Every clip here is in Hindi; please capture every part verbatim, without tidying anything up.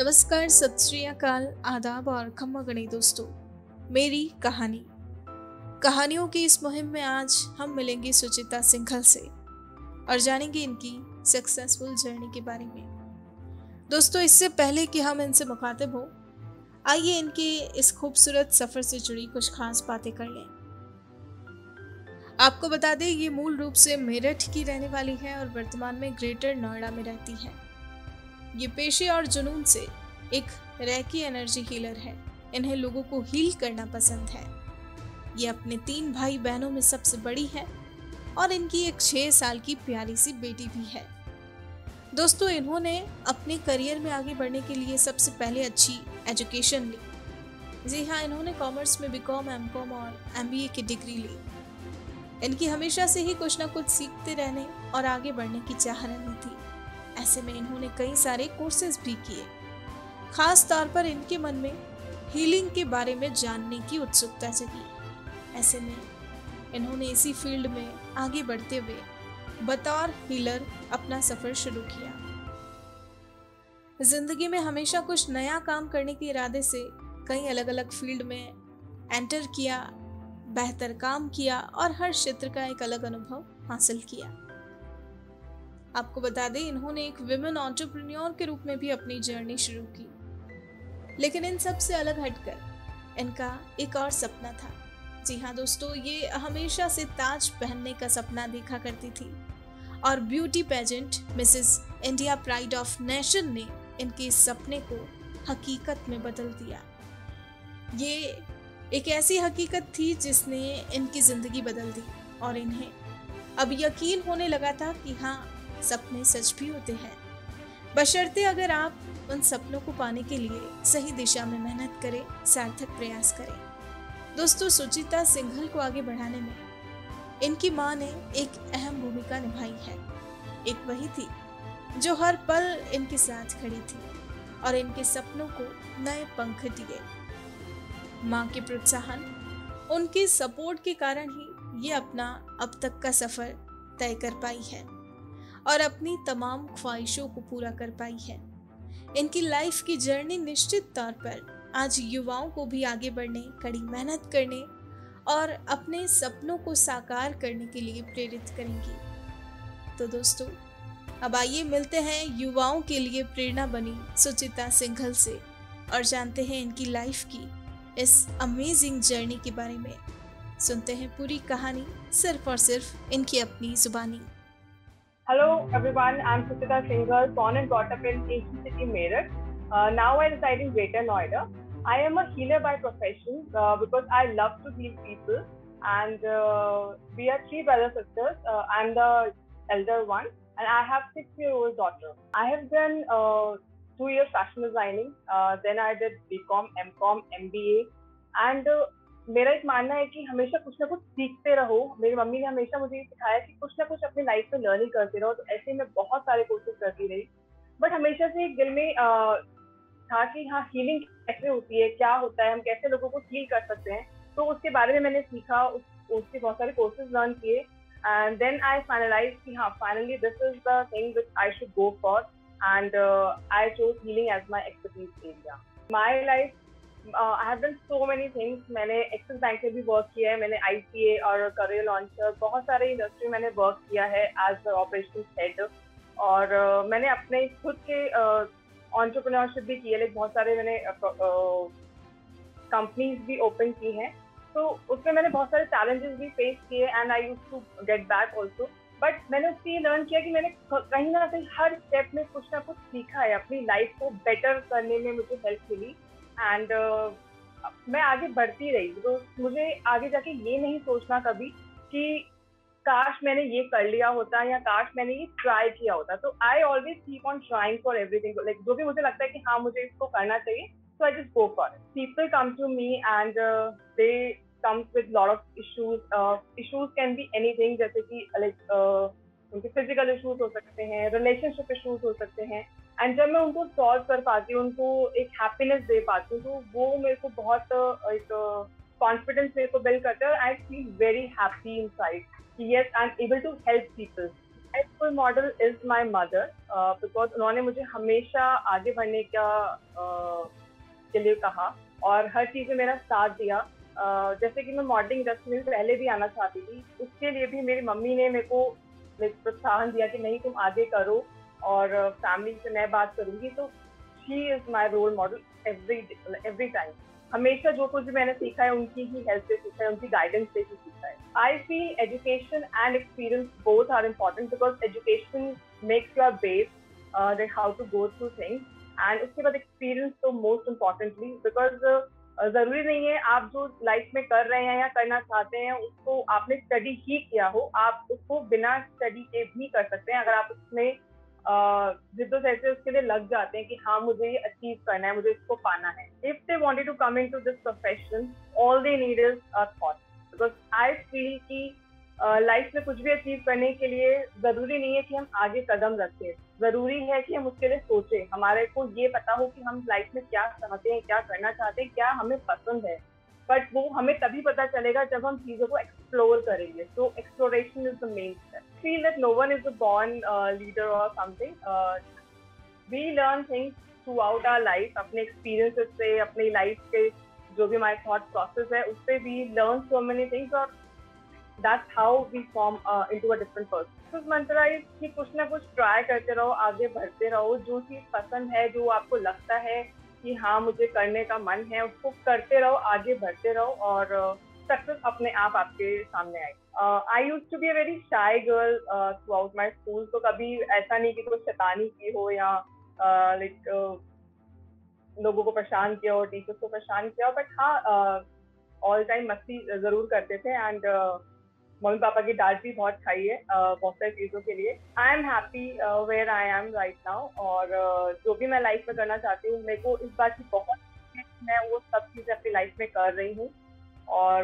नमस्कार, सत श्री अकाल, आदाब और खम्मा गणी दोस्तों। मेरी कहानी कहानियों की इस मुहिम में आज हम मिलेंगे सुचिता सिंघल से और जानेंगे इनकी सक्सेसफुल जर्नी के बारे में। दोस्तों, इससे पहले कि हम इनसे मुखातिब हो, आइए इनके इस खूबसूरत सफर से जुड़ी कुछ खास बातें कर लें। आपको बता दें, ये मूल रूप से मेरठ की रहने वाली है और वर्तमान में ग्रेटर नोएडा में रहती है। ये पेशे और जुनून से एक रैकी एनर्जी हीलर है। इन्हें लोगों को हील करना पसंद है। ये अपने तीन भाई बहनों में सबसे बड़ी है और इनकी एक छह साल की प्यारी सी बेटी भी है। दोस्तों, इन्होंने अपने करियर में आगे बढ़ने के लिए सबसे पहले अच्छी एजुकेशन ली। जी हाँ, इन्होंने कॉमर्स में बीकॉम, एमकॉम और एमबीए की डिग्री ली। इनकी हमेशा से ही कुछ ना कुछ सीखते रहने और आगे बढ़ने की चाह रहती थी। ऐसे में इन्होंने कई सारे कोर्सेज भी किए। खास तौर पर इनके मन में हीलिंग के बारे में जानने की उत्सुकता जगी। ऐसे में इन्होंने इसी फील्ड में आगे बढ़ते हुए बतौर हीलर अपना सफर शुरू किया। जिंदगी में हमेशा कुछ नया काम करने के इरादे से कई अलग अलग फील्ड में एंटर किया, बेहतर काम किया और हर क्षेत्र का एक अलग अनुभव हासिल किया। आपको बता दें, इन्होंने एक विमेन एंटरप्रेन्योर के रूप में भी अपनी जर्नी शुरू की। लेकिन इन सब से अलग हटकर इनका एक और सपना था। जी हाँ दोस्तों, ये हमेशा से ताज पहनने का सपना देखा करती थी और beauty pageant Mrs India pride of nation ने इनके इस सपने को हकीकत में बदल दिया। ये एक ऐसी हकीकत थी जिसने इनकी जिंदगी बदल दी और इन्हें अब यकीन होने लगा था कि हाँ, सपने सच भी होते हैं, बशर्ते अगर आप उन सपनों को पाने के लिए सही दिशा में मेहनत करें, सार्थक प्रयास करें। दोस्तों, सुचिता सिंघल को आगे बढ़ाने में इनकी मां ने एक अहम भूमिका निभाई है। एक वही थी जो हर पल इनके साथ खड़ी थी और इनके सपनों को नए पंख दिए। मां के प्रोत्साहन, उनके सपोर्ट के कारण ही ये अपना अब तक का सफर तय कर पाई है और अपनी तमाम ख्वाहिशों को पूरा कर पाई है। इनकी लाइफ की जर्नी निश्चित तौर पर आज युवाओं को भी आगे बढ़ने, कड़ी मेहनत करने और अपने सपनों को साकार करने के लिए प्रेरित करेंगी। तो दोस्तों, अब आइए मिलते हैं युवाओं के लिए प्रेरणा बनी सुचिता सिंघल से और जानते हैं इनकी लाइफ की इस अमेजिंग जर्नी के बारे में। सुनते हैं पूरी कहानी सिर्फ और सिर्फ इनकी अपनी जुबानी। Hello everyone, I'm Suchita Singhal, born and brought up in ancient city Meerut. Uh, now I reside in Greater Noida. I am a healer by profession uh, because I love to heal people, and uh, we are three brother sisters. Uh, I'm the elder one, and I have six-year-old daughter. I have done uh, two years fashion designing. Uh, then I did BCom, MCom, M B A, and uh, मेरा एक मानना है कि हमेशा कुछ ना कुछ सीखते रहो। मेरी मम्मी ने हमेशा मुझे ये सिखाया कि कुछ ना कुछ अपनी लाइफ में लर्निंग करते रहो। तो ऐसे में बहुत सारे कोर्सेज करती रही, बट हमेशा से एक दिल में आ, था कि हाँ, हीलिंग कैसे होती है, क्या होता है, हम कैसे लोगों को हील कर सकते हैं। तो उसके बारे में मैंने सीखा, उस, उसके बहुत सारे कोर्सेज लर्न किए, एंड देन आई फाइनलाइज कि हाँ, finally this is the thing which I should go for, and I chose healing as my expertise area. My life Uh, I have done so many things. मैंने एक्सिस बैंक में भी वर्क किया है, मैंने आईसीए और करियर लॉन्चर, बहुत सारे इंडस्ट्री में मैंने वर्क किया है एज ऑपरेशन हेड, और uh, मैंने अपने खुद के एंटरप्रेन्योरशिप uh, भी किया है। बहुत सारे मैंने कंपनीज uh, भी ओपन की हैं, तो उसमें मैंने बहुत सारे चैलेंजेस भी फेस किए, and I use to get back also. But मैंने उससे ये लर्न किया कि मैंने कहीं ना कहीं हर स्टेप में कुछ ना कुछ सीखा है, अपनी लाइफ को बेटर करने में मुझे हेल्प मिली, एंड uh, मैं आगे बढ़ती रही। तो मुझे आगे जाके ये नहीं सोचना कभी कि काश मैंने ये कर लिया होता या काश मैंने ये ट्राई किया होता। तो I always keep on trying for everything. Like जो भी मुझे लगता है कि हाँ, मुझे इसको करना चाहिए, so I just go for it. People come to me and they come with lot of issues. Issues can be anything, जैसे कि लाइक उनके फिजिकल इश्यूज हो सकते हैं, रिलेशनशिप इश्यूज हो सकते हैं, एंड जब मैं उनको सॉल्व कर पाती हूँ, उनको एक हैप्पीनेस दे पाती हूँ, तो वो मेरे को बहुत एक कॉन्फिडेंस मेरे को बिल्ड करता है। I feel very happy inside कि yes, I am able to help people. Role model is my mother, because उन्होंने मुझे हमेशा आगे बढ़ने का uh, के लिए कहा और हर चीज़ में मेरा साथ दिया। uh, जैसे कि मैं मॉडलिंग इंडस्ट्री में पहले भी आना चाहती थी, उसके लिए भी मेरी मम्मी ने मेरे को प्रोत्साहन दिया कि नहीं तुम आगे करो, और फैमिली uh, से मैं बात करूंगी। तो she is my role model every every time. हमेशा जो कुछ भी मैंने सीखा है उनकी ही हेल्प से सीखा है, उनकी गाइडेंस से ही सीखा है। I feel education and experience both are important, because education makes your base that how to go through things, and उसके बाद एक्सपीरियंस तो मोस्ट इम्पॉर्टेंटली, बिकॉज जरूरी नहीं है आप जो लाइफ में कर रहे हैं या करना चाहते हैं उसको आपने स्टडी ही किया हो, आप उसको बिना स्टडी के भी कर सकते हैं अगर आप उसमें जिद्दोजहद से उसके लिए लग जाते हैं कि हाँ मुझे ये अचीव करना है, मुझे इसको पाना है। If they wanted to come into this profession, all they need is a thought, because I feel कि लाइफ uh, में कुछ भी अचीव करने के लिए जरूरी नहीं है कि हम आगे कदम रखें, जरूरी है कि हम उसके लिए सोचें, हमारे को ये पता हो कि हम लाइफ में क्या चाहते हैं, क्या करना चाहते हैं, क्या हमें पसंद है। बट वो हमें तभी पता चलेगा जब हम चीजों को एक्सप्लोर करेंगे। तो exploration is the main step. Feel that no one is a born leader और something, we learn things throughout our life, अपने एक्सपीरियंसेस से, अपनी लाइफ के जो भी हमारे थॉट प्रोसेस है उससे we learn so many things, और that's how we form uh, into a different person. तो मंत्रा इज कि कुछ ना कुछ ट्राई करते रहो, आगे बढ़ते रहो, जो चीज पसंद है, जो आपको लगता है कि हाँ मुझे करने का मन है, उसको करते रहो, आगे बढ़ते रहो, और सक्सेस uh, अपने आप आपके सामने आएगी। I use to be a very shy girl throughout my school, तो कभी ऐसा नहीं कि कुछ शैतानी की हो या लाइक uh, uh, लोगों को परेशान किया हो, टीचर्स को परेशान किया हो, बट हाँ ऑल टाइम मस्ती जरूर करते थे, एंड मम्मी पापा की डांट भी बहुत खाई है uh, बहुत सारी चीज़ों के लिए। I am happy where I am right now, और uh, जो भी मैं लाइफ में करना चाहती हूँ मेरे को इस बात की बहुत मैं वो सब चीज़ें अपनी लाइफ में कर रही हूँ, और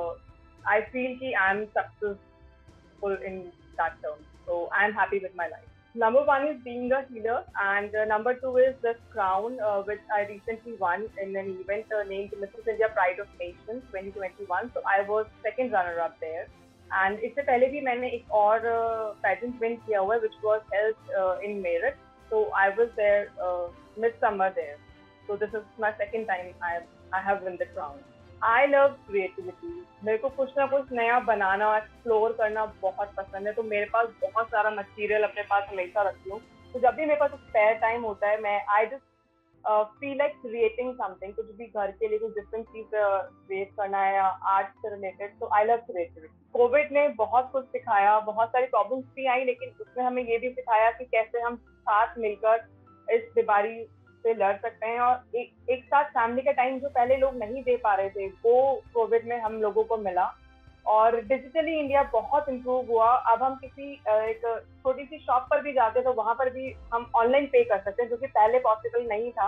आई फील कि I am successful in that term, so I am happy with my life. Number one is being a healer, and uh, number two is the crown, uh, which I recently won in an event uh, named Missus India Pride of Nations twenty twenty-one. So I was second runner-up there. And इससे पहले भी मैंने एक और पैजेंट विन किया हुआ है, which was held uh, in Meerut. So I was there, uh, midsummer there. So this is my second time I I have won the crown. I love creativity. मेरे को कुछ ना कुछ नया बनाना, एक्सप्लोर करना बहुत पसंद है, तो मेरे पास बहुत सारा मटेरियल अपने पास हमेशा रखती हूँ। तो जब भी मेरे पास स्पेयर टाइम होता है, मैं I just feel like creating something, कुछ भी घर के लिए कुछ डिफरेंट चीज क्रिएट करना है या आर्ट से रिलेटेड, तो आई लव क्रिएटिविटी। कोविड ने बहुत कुछ सिखाया, बहुत सारी प्रॉब्लम्स भी आई, लेकिन उसने हमें ये भी सिखाया कि कैसे हम साथ मिलकर इस बीमारी से लड़ सकते हैं, और एक एक साथ फैमिली का टाइम जो पहले लोग नहीं दे पा रहे थे वो कोविड में हम लोगों को मिला। और डिजिटली इंडिया बहुत इम्प्रूव हुआ, अब हम किसी एक छोटी सी शॉप पर भी जाते तो वहाँ पर भी हम ऑनलाइन पे कर सकते हैं, जो कि पहले पॉसिबल नहीं था।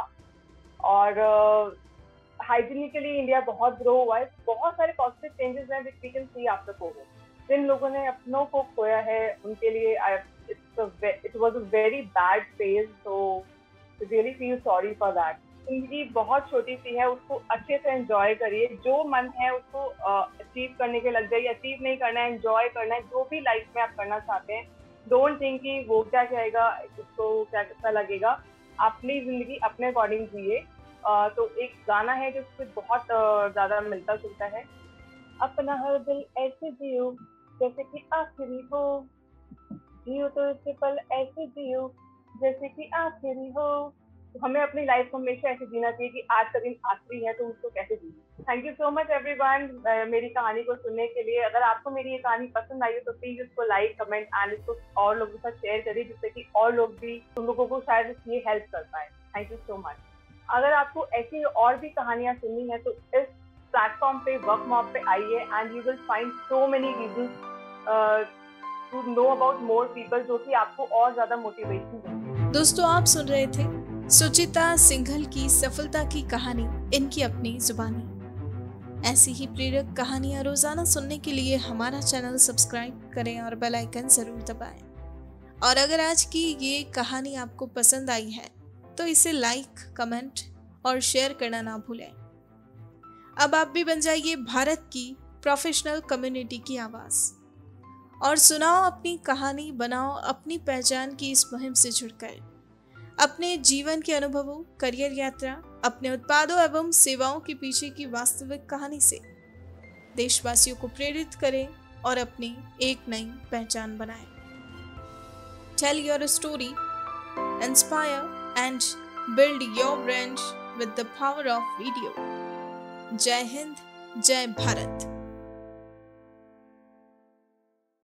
और हाइजीनिकली इंडिया बहुत ग्रो हुआ है, बहुत सारे पॉजिटिव चेंजेस हैं which we can see after covid. जिन लोगों ने अपनों को खोया है उनके लिए it was a very bad phase, so really feel sorry for that. जिंदगी बहुत छोटी सी है, उसको अच्छे से एंजॉय करिए, जो मन है उसको अचीव uh, करने के लग जाइए। अचीव नहीं करना है, एंजॉय करना है, जो भी लाइफ में आप करना चाहते हैं। डोंट थिंक कि वो क्या कहेगा, उसको क्या कैसा लगेगा, अपनी जिंदगी अपने अकॉर्डिंग जिए। uh, तो एक गाना है जो उससे बहुत uh, ज्यादा मिलता जुलता है, अपना हर दिल ऐसे जियो जैसे कि आखिरी हो, जियो तो इसके पल ऐसे जियो जैसे कि आखिरी हो। तो हमें अपनी लाइफ को हमेशा ऐसे जीना चाहिए कि आज का दिन आखिरी है तो उसको कैसे जीना। Thank you so much everyone मेरी कहानी को सुनने के लिए। अगर आपको मेरी ये कहानी पसंद आई हो तो प्लीज इसको लाइक, कमेंट एंड इसको और लोगों के साथ शेयर करिए, जिससे कि और लोग भी, उन लोगों को शायद ये हेल्प कर पाए। Thank you so much. अगर आपको ऐसी और भी कहानियां सुननी है तो इस प्लेटफॉर्म पे, वर्क मॉब पे आइए, and you will find so many reasons to know about more people, जो कि आपको और ज्यादा मोटिवेशन देंगे। दोस्तों, आप सुन रहे थे सुचिता सिंघल की सफलता की कहानी, इनकी अपनी जुबानी। ऐसी ही प्रेरक कहानियां रोजाना सुनने के लिए हमारा चैनल सब्सक्राइब करें और बेल आइकन जरूर दबाएं। और अगर आज की ये कहानी आपको पसंद आई है तो इसे लाइक, कमेंट और शेयर करना ना भूलें। अब आप भी बन जाइए भारत की प्रोफेशनल कम्युनिटी की आवाज। और सुनाओ अपनी कहानी, बनाओ अपनी पहचान की इस मुहिम से जुड़कर। अपने जीवन के अनुभवों, करियर यात्रा, अपने उत्पादों एवं सेवाओं के पीछे की वास्तविक कहानी से देशवासियों को प्रेरित करें और अपनी एक नई पहचान बनाएं। Tell your story, inspire and build your brand with the power of video. जय हिंद, जय भारत।